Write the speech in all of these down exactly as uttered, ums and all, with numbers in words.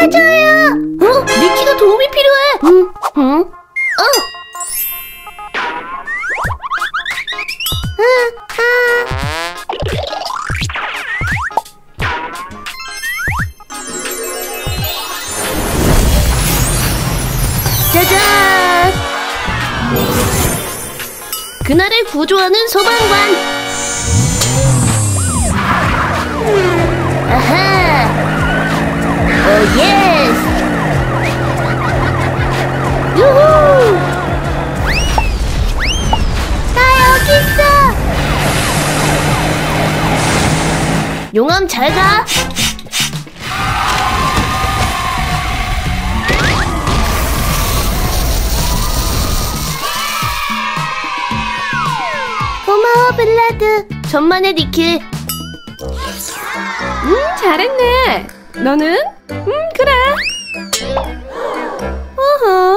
도와줘요. 어? 니키가 도움이 필요해. 응? 응? 어? 응? 아. 짜잔! 그날을 구조하는 소방관. 아하! 오 예스! 유후! 나 여기 있어! 용암 잘 가! 고마워 블라드. 천만의 니키. 음, 잘했네. 너는? 음, 그래. 어허.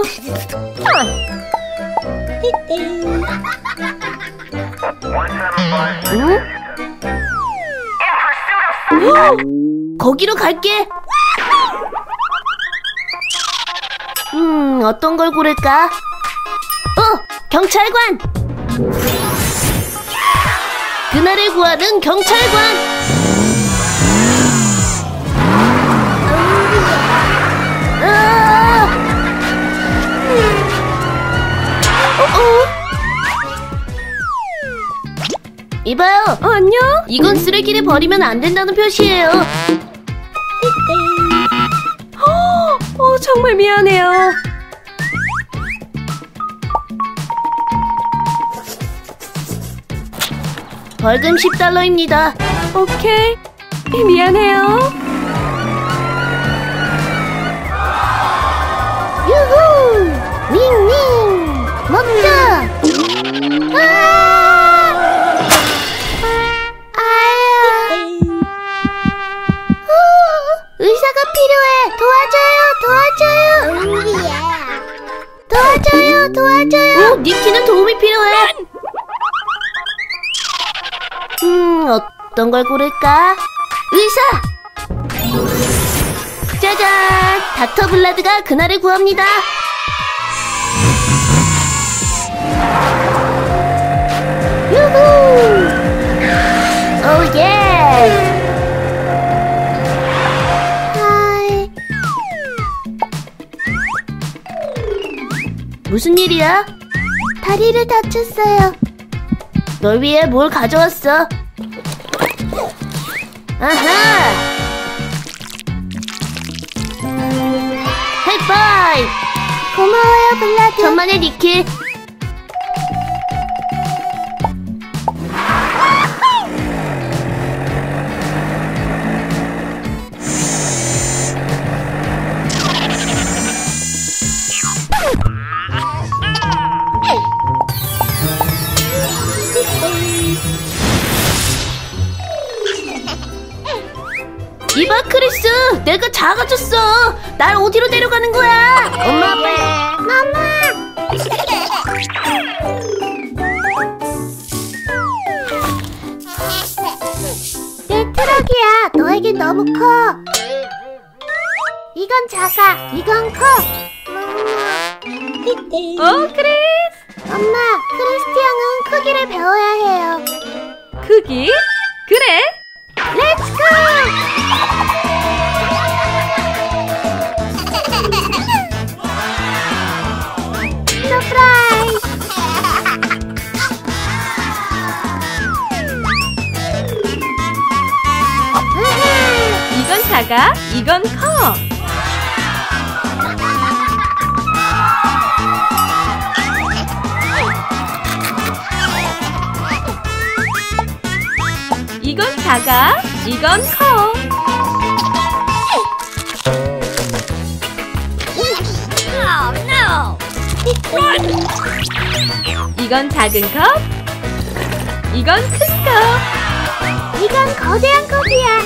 응? 거기로 갈게. 음, 어떤 걸 고를까? 어, 경찰관. 그날을 구하는 경찰관. 아! 어, 어? 이봐요. 어, 안녕? 이건 쓰레기를 버리면 안 된다는 표시예요. 어, 정말 미안해요. 벌금 십 달러입니다. 오케이. 미안해요. 유후! 윙윙! 먹자! 아! 아야! 후! 의사가 필요해! 도와줘요! 도와줘요! 도와줘요! 도와줘요! 어, 니키는 도움이 필요해! 음, 어떤 걸 고를까? 의사! 짜잔! 닥터 블라드가 그날을 구합니다. 유후! 오 예! 하이. 무슨 일이야? 다리를 다쳤어요. 널 위해 뭘 가져왔어? 아하! 하이파이브! 고마워요, 블라드. 천만의 니키. 이봐 크리스, 내가 작아졌어. 날 어디로 데려가는 거야? 엄마 아빠. 마마. 내 트럭이야. 너에겐 너무 커. 이건 작아. 이건 커. 어, 크리스. 엄마, 크리스티앙은 크기를 배워야 해요. 크기? 그래. 렛츠고! 서프라이즈! 이건 작아, 이건 커. 이건 작아, 이건 커. 이건 작은 컵, 이건 큰 컵. 이건 거대한 컵이야.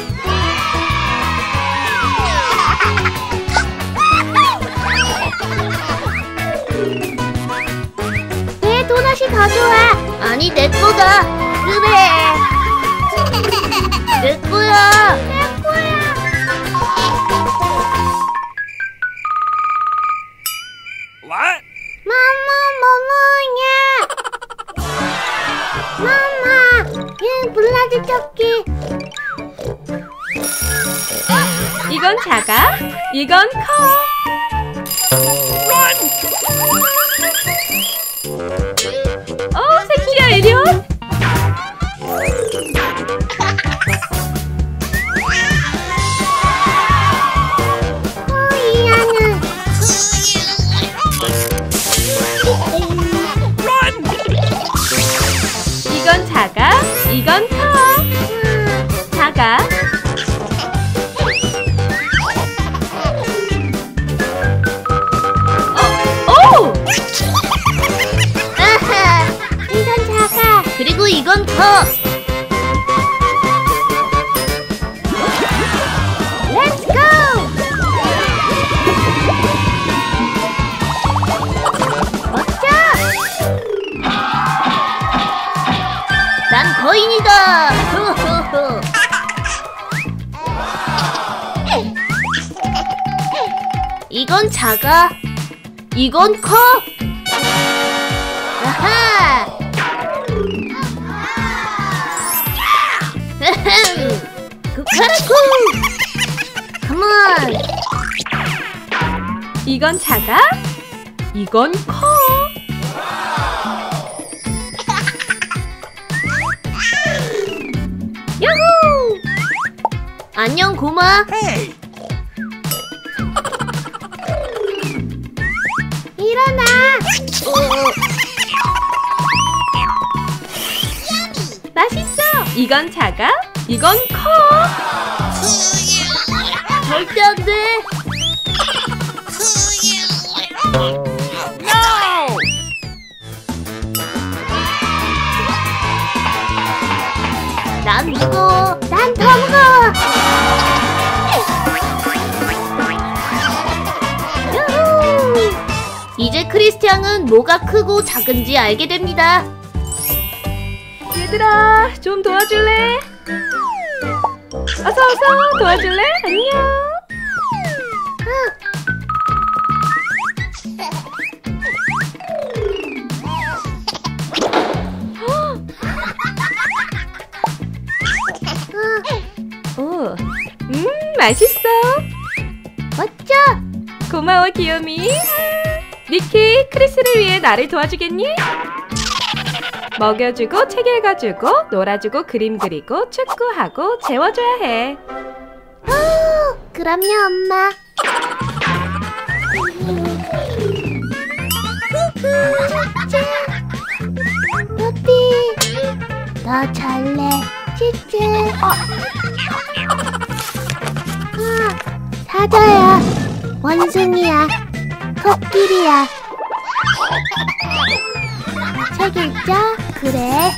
내 도넛이 더 좋아. 아니, 내 거다. 그래. 내 거야. 내 거야. 사이즈 찾기. 이건 작아, 이건 커. 어, 색칠이야, 이리 와. 이건 작아, 이건 커. 작아. 어, 오! 아하, 이건 작아. 그리고 이건 커. Let's go! 멋져! 난 거인이다. 호호호. 이건 작아. 이건 커. 아하. 쿠카라쿠. 컴온. 이건 작아, 이건 커. 야호! 안녕 고마. 일어나. 맛있어. 이건 작아, 이건 커. 절대 안 돼. 난 무거워. 난 더 무거워. 유후! 이제 크리스티앙은 뭐가 크고 작은지 알게 됩니다. 얘들아, 좀 도와줄래? 어서 어서 도와줄래? 안녕. 오, 음, 맛있어. 멋져. 고마워, 귀요미. 니키, 크리스를 위해 나를 도와주겠니? 먹여주고, 책 읽어주고, 놀아주고, 그림 그리고, 축구하고, 재워줘야 해. 오, 그럼요, 엄마. 뽀삐, 너 잘래. 찌찌. 어. 아, 사자야. 원숭이야. 코끼리야. 책 읽자. 그래.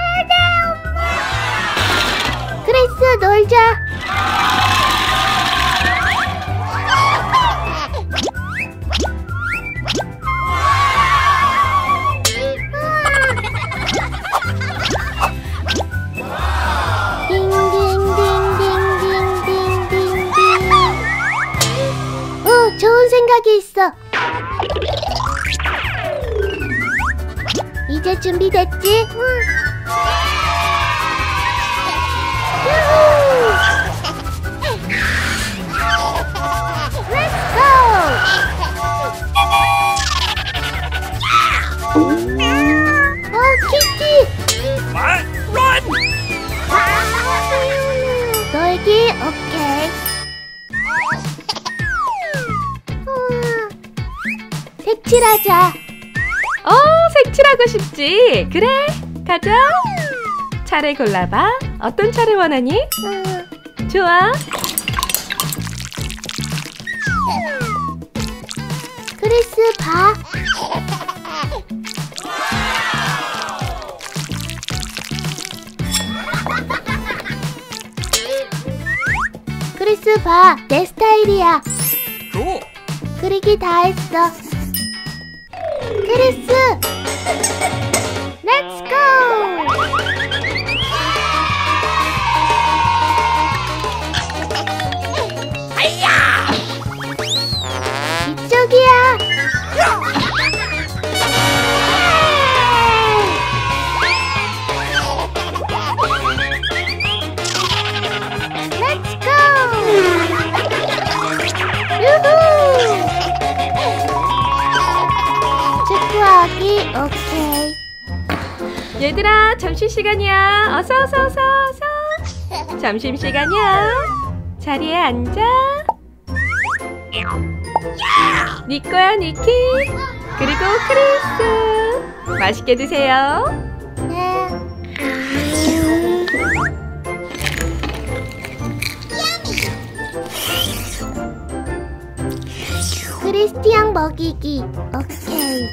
크리스, 놀자. 딩딩딩딩딩딩딩딩. 어, 좋은 생각이 있어. 이제 준비됐지? 응. 유후! Let's go! 어, 키티! 놀기 오케이. 우와. 색칠하자. 어, 색칠하고 싶지? 그래, 가자. 차를 골라봐. 어떤 차를 원하니? 응. 좋아. 크리스 봐. 크리스 봐. 내 스타일이야. 그리기 다 했어. 크리스! Let's go! 이쪽이야. 얘들아, 점심시간이야. 어서 어서 어서 어서. 점심시간이야. 자리에 앉아. 니 거야, 니키. 그리고 크리스. 맛있게 드세요. 네. 크리스티앙 먹이기. 오케이.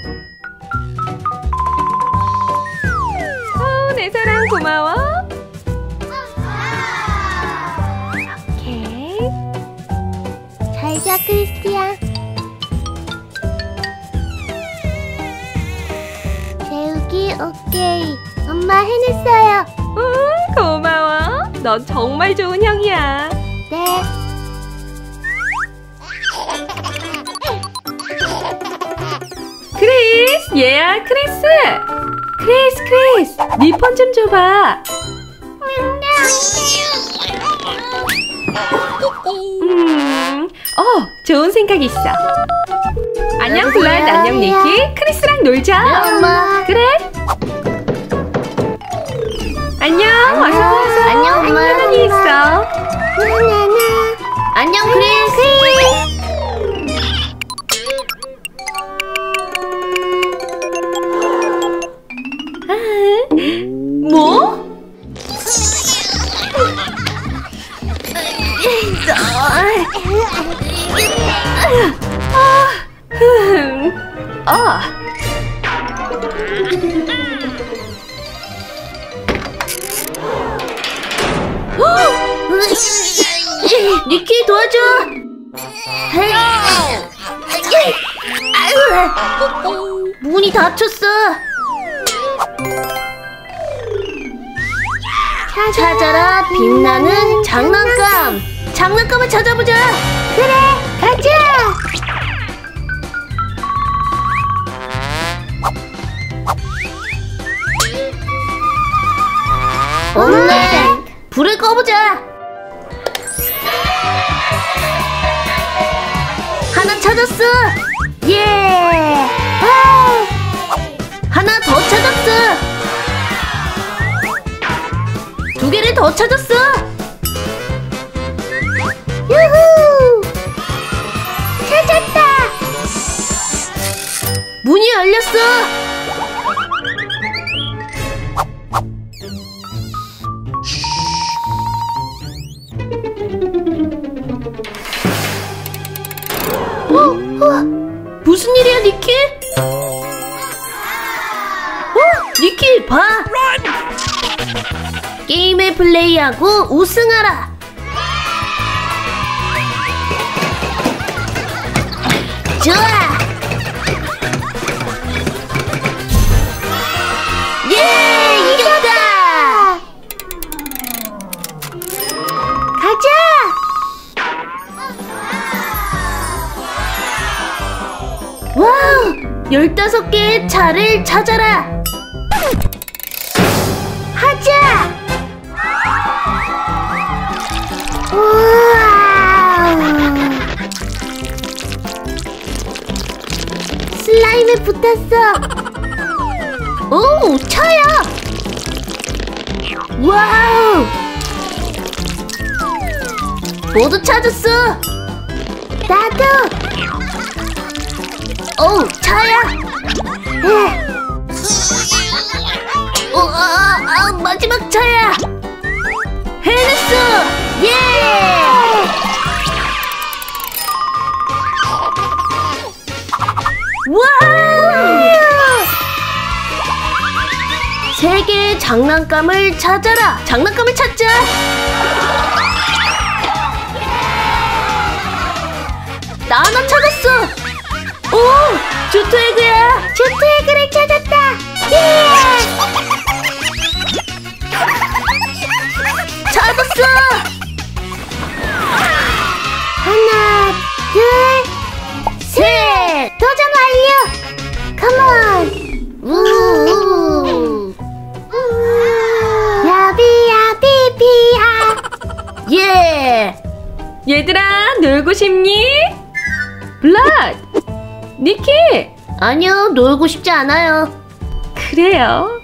어, 내 사랑 고마워. 오케이. 잘자 크리스티앙. 재우기. 오케이. 엄마 해냈어요. 응, 고마워. 넌 정말 좋은 형이야. 네. 크리스, 얘야, 크리스. 크리스, 크리스, 네 폰 좀 줘봐. 음, 어, 좋은 생각 있어. 안녕, 블라드. 안녕, 니키. 크리스랑 놀자. 네, 엄마. 그래. 안녕. 어서 와서. 안녕, 엄마. 편안히 있어. 나나나. 안녕, 크리스. 뭐? 아, 니키 도와줘. 문이 닫혔어. 찾아라 빛나는 장난감. 장난감을 찾아보자. 그래, 가자. 없네. 불을 꺼보자. 하나 찾았어. 예. 아! 하나 더 찾았어. 두 개를 더 찾았어. 유후! 찾았다. 문이 열렸어. 어? 어? 무슨 일이야, 니키? 어? 니키, 봐. 게임을 플레이하고 우승하라. 좋아. 예, 이겼다. 가자. 와우, 열다섯 개의 차를 찾아라. 하자. 우와. 슬라임에 붙었어. 오, 차야. 와우. 모두 찾았어. 나도. 오, 차야. 에. 어, 아, 아, 마지막 차야. 해냈어. 예. 와우. 세 개의 장난감을 찾아라. 장난감을 찾자. 나 하나 찾았어. 오, 주토에그야. 주토에그를 찾았다. 예. 찾았어. 하나, 둘, 셋. 도전 완료. 컴온. 우우. 야비야비비야. 예. 얘들아, 놀고 싶니? 블라드, 니키. 아니요, 놀고 싶지 않아요. 그래요.